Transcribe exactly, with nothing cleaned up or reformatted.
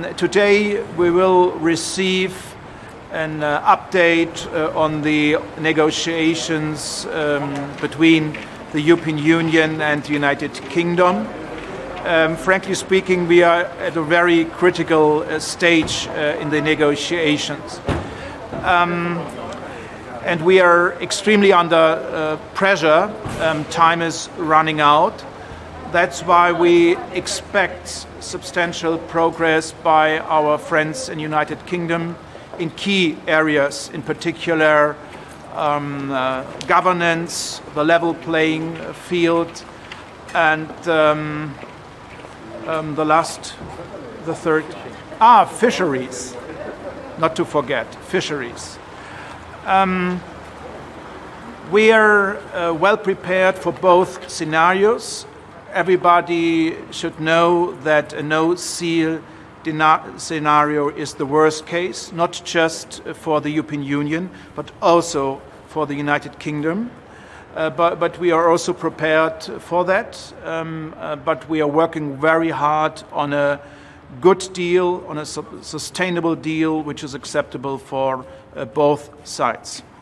Um, today we will receive an uh, update uh, on the negotiations um, between the European Union and the United Kingdom. Um, frankly speaking, we are at a very critical uh, stage uh, in the negotiations. Um, and we are extremely under uh, pressure. Um, time is running out. That's why we expect substantial progress by our friends in the United Kingdom in key areas, in particular um, uh, governance, the level playing field, and um, um, the last, the third, ah, fisheries, not to forget, fisheries. Um, we are uh, well prepared for both scenarios. Everybody should know that a no-seal scenario is the worst case, not just for the European Union, but also for the United Kingdom. Uh, but, but we are also prepared for that. Um, uh, but we are working very hard on a good deal, on a su- sustainable deal, which is acceptable for uh, both sides.